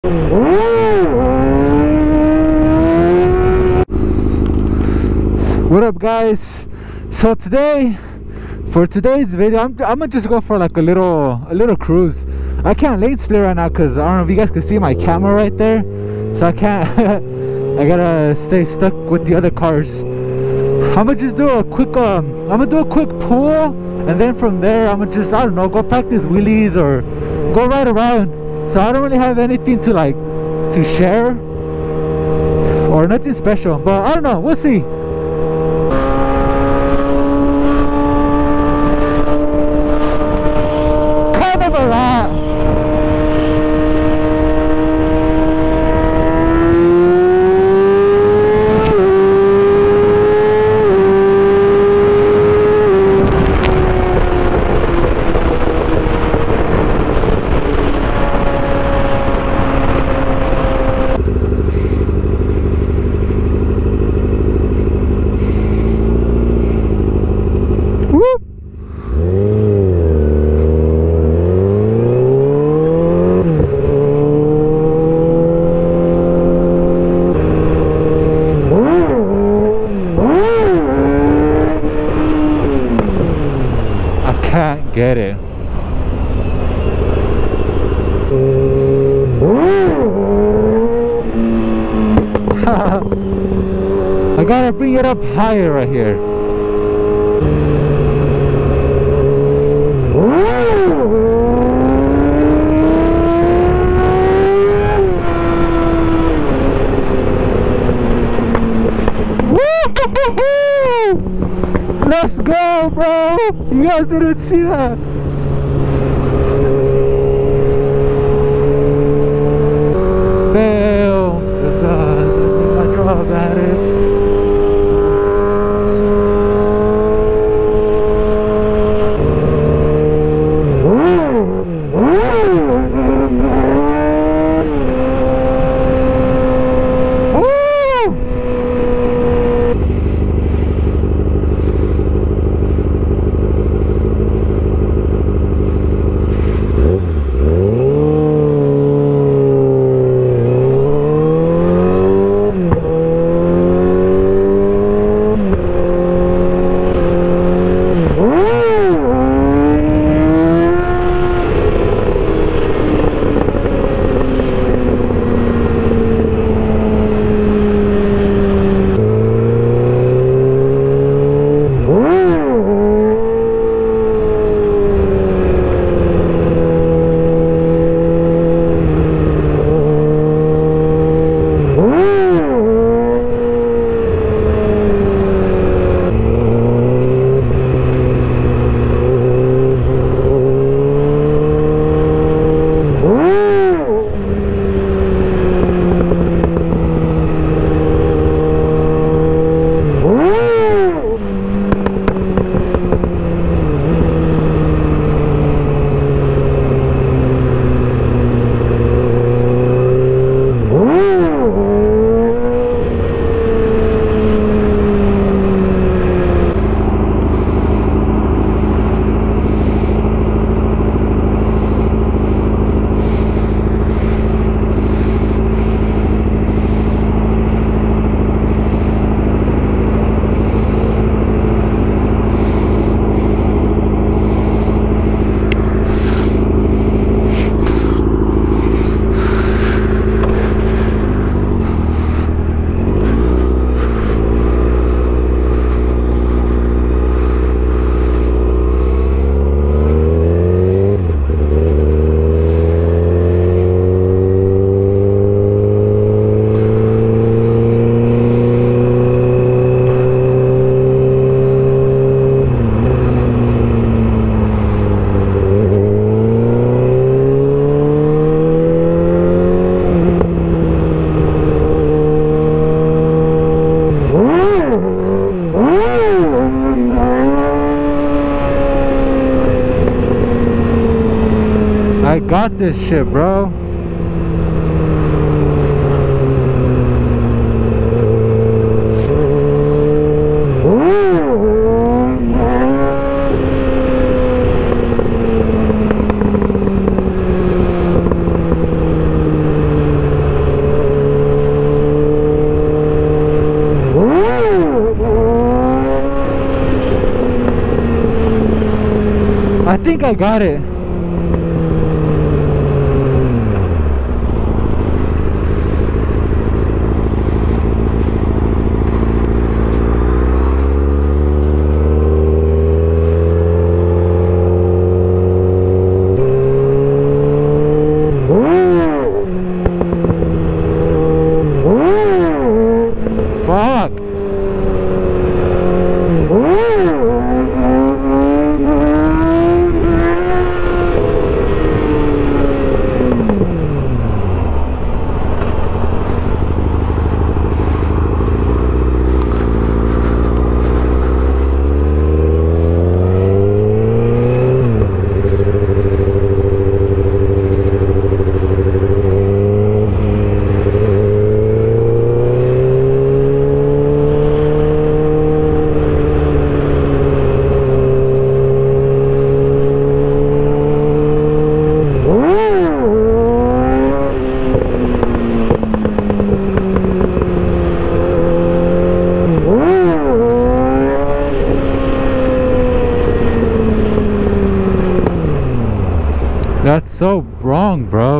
What up, guys? So today, for today's video, I'm gonna just go for like a little cruise. I can't lane split right now because I don't know if you guys can see my camera right there, so I can't. I gotta stay stuck with the other cars. I'm gonna just do a quick pull, and then from there I'm gonna just, I don't know, go practice wheelies or go right around. So I don't really have anything to share or nothing special, but I don't know, we'll see. Kind of a lot. Can't get it. I gotta bring it up higher right here. Let's go, bro! You guys didn't see that. Fail. My draw got it. I got this shit, bro. think I got it. Fuck. That's so wrong, bro.